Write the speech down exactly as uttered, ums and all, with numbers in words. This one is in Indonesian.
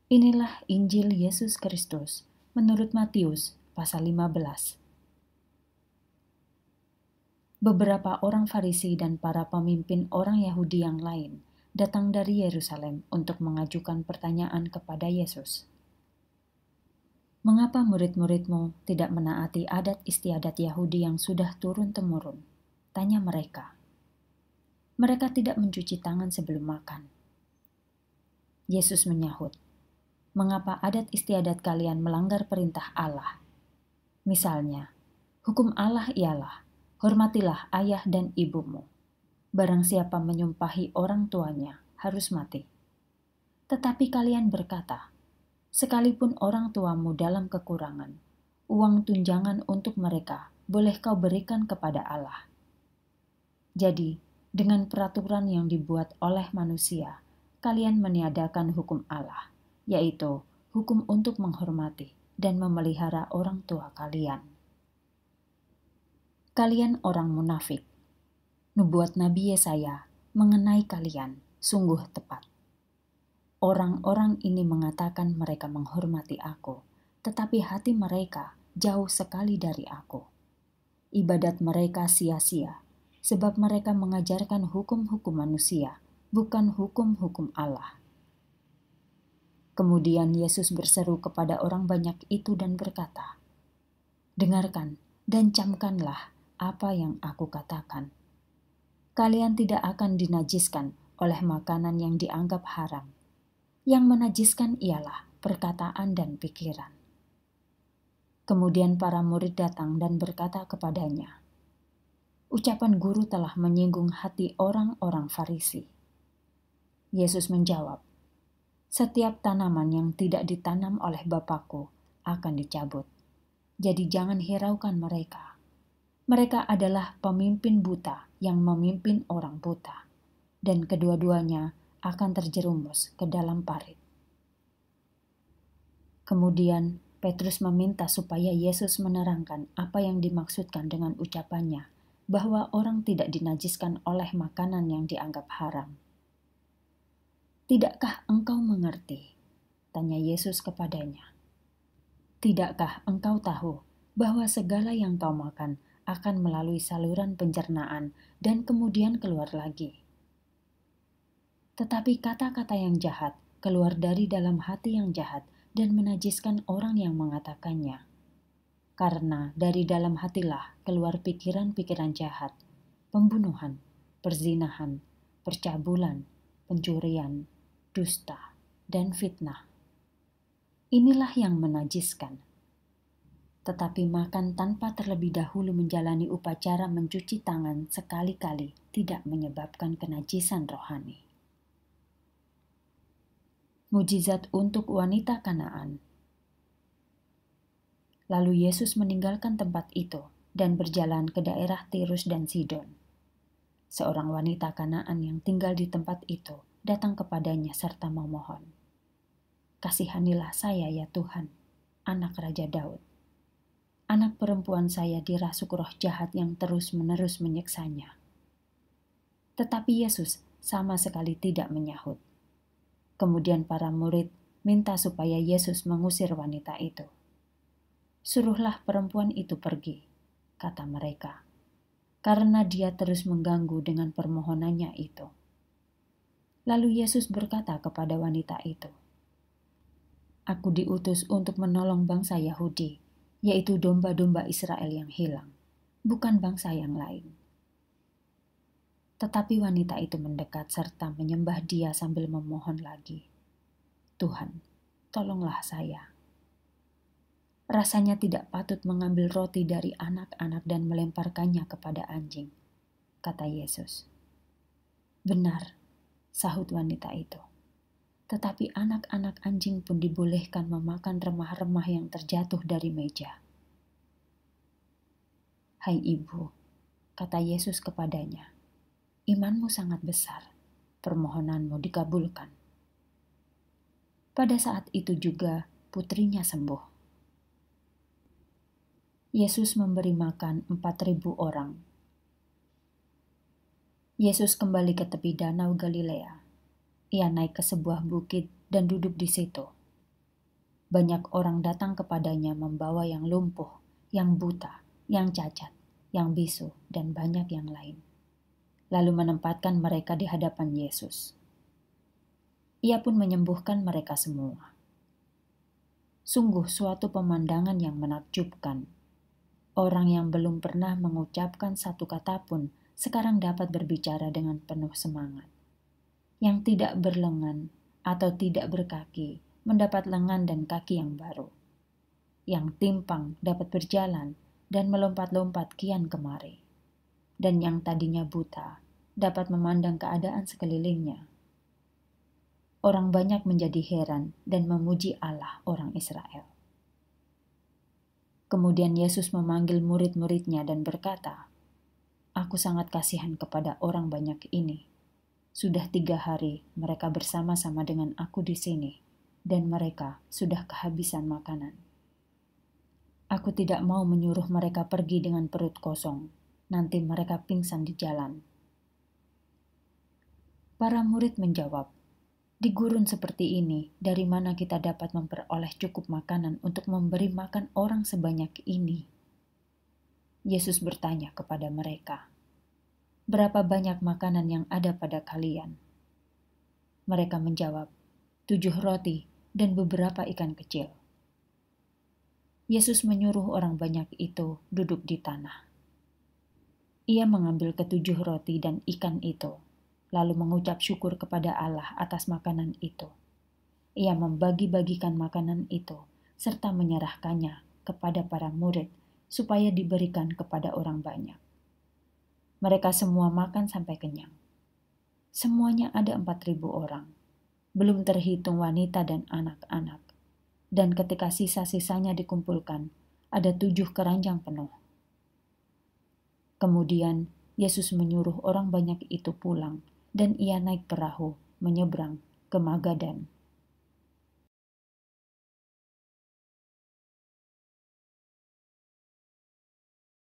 Inilah Injil Yesus Kristus menurut Matius pasal lima belas. Beberapa orang Farisi dan para pemimpin orang Yahudi yang lain datang dari Yerusalem untuk mengajukan pertanyaan kepada Yesus. Mengapa murid-muridmu tidak menaati adat istiadat Yahudi yang sudah turun-temurun? Tanya mereka. Mereka tidak mencuci tangan sebelum makan. Yesus menyahut, mengapa adat istiadat kalian melanggar perintah Allah? Misalnya, hukum Allah ialah, hormatilah ayah dan ibumu. Barang siapa menyumpahi orang tuanya harus mati. Tetapi kalian berkata, sekalipun orang tuamu dalam kekurangan, uang tunjangan untuk mereka boleh kau berikan kepada Allah. Jadi, dengan peraturan yang dibuat oleh manusia, kalian meniadakan hukum Allah, yaitu hukum untuk menghormati dan memelihara orang tua kalian. Kalian orang munafik. Nubuat Nabi Yesaya mengenai kalian sungguh tepat. Orang-orang ini mengatakan mereka menghormati aku, tetapi hati mereka jauh sekali dari aku. Ibadat mereka sia-sia, sebab mereka mengajarkan hukum-hukum manusia, bukan hukum-hukum Allah. Kemudian Yesus berseru kepada orang banyak itu dan berkata, dengarkan dan camkanlah apa yang aku katakan. Kalian tidak akan dinajiskan oleh makanan yang dianggap haram. Yang menajiskan ialah perkataan dan pikiran. Kemudian para murid datang dan berkata kepadanya, ucapan guru telah menyinggung hati orang-orang Farisi. Yesus menjawab, setiap tanaman yang tidak ditanam oleh Bapakku akan dicabut. Jadi jangan hiraukan mereka. Mereka adalah pemimpin buta yang memimpin orang buta, dan kedua-duanya akan terjerumus ke dalam parit. Kemudian Petrus meminta supaya Yesus menerangkan apa yang dimaksudkan dengan ucapannya, bahwa orang tidak dinajiskan oleh makanan yang dianggap haram. Tidakkah engkau mengerti? Tanya Yesus kepadanya. Tidakkah engkau tahu bahwa segala yang kau makan akan melalui saluran pencernaan dan kemudian keluar lagi? Tetapi kata-kata yang jahat keluar dari dalam hati yang jahat dan menajiskan orang yang mengatakannya. Karena dari dalam hatilah keluar pikiran-pikiran jahat, pembunuhan, perzinahan, percabulan, pencurian, dusta, dan fitnah. Inilah yang menajiskan. Tetapi makan tanpa terlebih dahulu menjalani upacara mencuci tangan sekali-kali tidak menyebabkan kenajisan rohani. Mujizat untuk wanita Kanaan. Lalu Yesus meninggalkan tempat itu dan berjalan ke daerah Tirus dan Sidon. Seorang wanita Kanaan yang tinggal di tempat itu datang kepadanya serta memohon, kasihanilah saya ya Tuhan, anak Raja Daud. Anak perempuan saya dirasuk roh jahat yang terus-menerus menyiksanya. Tetapi Yesus sama sekali tidak menyahut. Kemudian para murid minta supaya Yesus mengusir wanita itu. Suruhlah perempuan itu pergi, kata mereka, karena dia terus mengganggu dengan permohonannya itu. Lalu Yesus berkata kepada wanita itu, aku diutus untuk menolong bangsa Yahudi, yaitu domba-domba Israel yang hilang, bukan bangsa yang lain. Tetapi wanita itu mendekat serta menyembah dia sambil memohon lagi, Tuhan, tolonglah saya. Rasanya tidak patut mengambil roti dari anak-anak dan melemparkannya kepada anjing, kata Yesus. Benar, sahut wanita itu. Tetapi anak-anak anjing pun dibolehkan memakan remah-remah yang terjatuh dari meja. Hai ibu, kata Yesus kepadanya, imanmu sangat besar, permohonanmu dikabulkan. Pada saat itu juga putrinya sembuh. Yesus memberi makan empat ribu orang. Yesus kembali ke tepi danau Galilea. Ia naik ke sebuah bukit dan duduk di situ. Banyak orang datang kepadanya membawa yang lumpuh, yang buta, yang cacat, yang bisu, dan banyak yang lain. Lalu menempatkan mereka di hadapan Yesus. Ia pun menyembuhkan mereka semua. Sungguh suatu pemandangan yang menakjubkan. Orang yang belum pernah mengucapkan satu kata pun sekarang dapat berbicara dengan penuh semangat. Yang tidak berlengan atau tidak berkaki mendapat lengan dan kaki yang baru. Yang timpang dapat berjalan dan melompat-lompat kian kemari. Dan yang tadinya buta dapat memandang keadaan sekelilingnya. Orang banyak menjadi heran dan memuji Allah orang Israel. Kemudian Yesus memanggil murid-muridnya dan berkata, "Aku sangat kasihan kepada orang banyak ini. Sudah tiga hari mereka bersama-sama dengan aku di sini, dan mereka sudah kehabisan makanan. Aku tidak mau menyuruh mereka pergi dengan perut kosong, nanti mereka pingsan di jalan." Para murid menjawab, "Di gurun seperti ini, dari mana kita dapat memperoleh cukup makanan untuk memberi makan orang sebanyak ini?" Yesus bertanya kepada mereka, "Berapa banyak makanan yang ada pada kalian?" Mereka menjawab, "Tujuh roti dan beberapa ikan kecil." Yesus menyuruh orang banyak itu duduk di tanah. Ia mengambil ketujuh roti dan ikan itu, lalu mengucap syukur kepada Allah atas makanan itu. Ia membagi-bagikan makanan itu, serta menyerahkannya kepada para murid, supaya diberikan kepada orang banyak. Mereka semua makan sampai kenyang. Semuanya ada empat ribu orang, belum terhitung wanita dan anak-anak. Dan ketika sisa-sisanya dikumpulkan, ada tujuh keranjang penuh. Kemudian Yesus menyuruh orang banyak itu pulang, dan ia naik perahu menyeberang ke Magadan.